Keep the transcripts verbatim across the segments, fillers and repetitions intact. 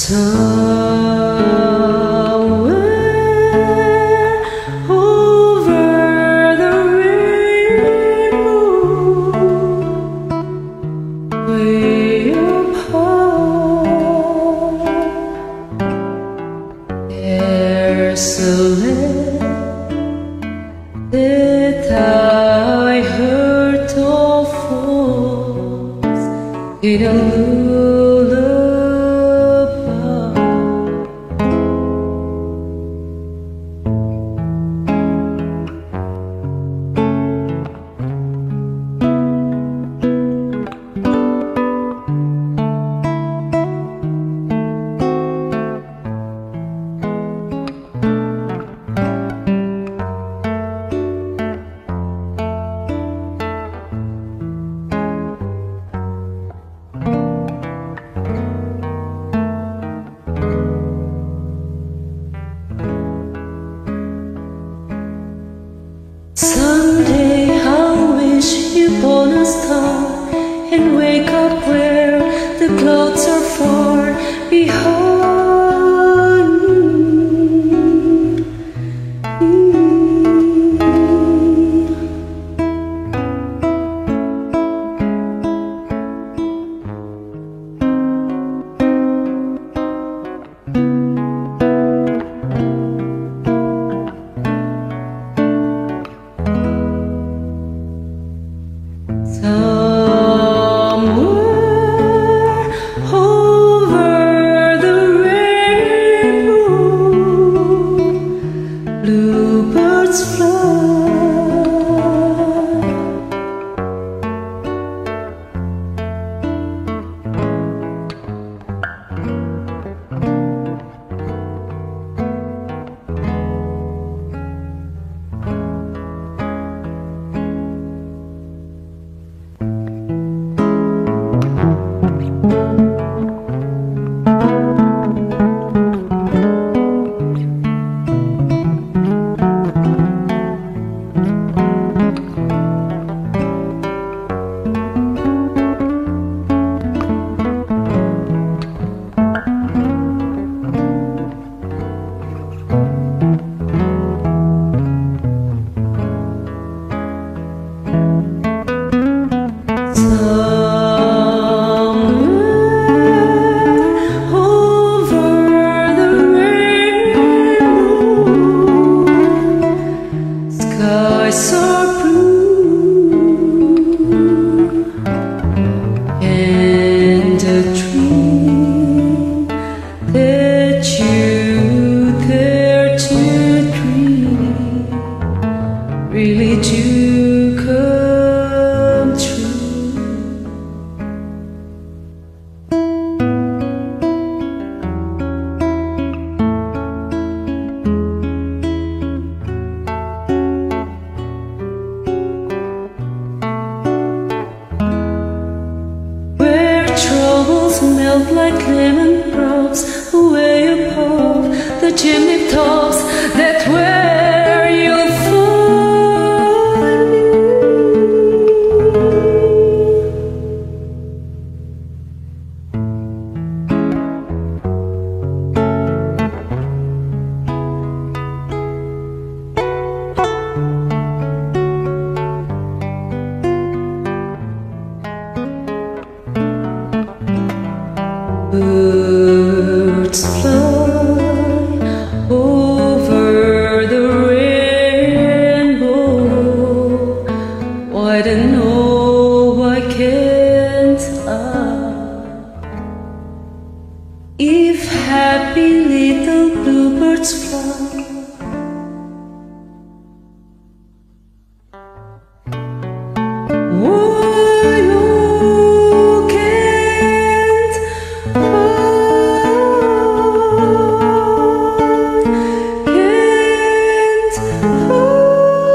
Somewhere over the rainbow, way apart, there's a land that I heard of falls in a lullaby. Someday I'll wish upon a star and wake up where the clouds are far behind. Somewhere over the rainbow, bluebirds fly. Skies are blue and a dream that you dare to dream really do come true. Melt like lemon drops away above the chimney tops. That's where you'll find me. Birds fly over the rainbow. Why don't know, why can't I? If happy little bluebirds fly,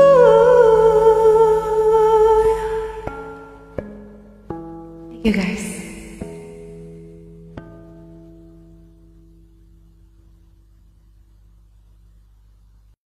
you guys.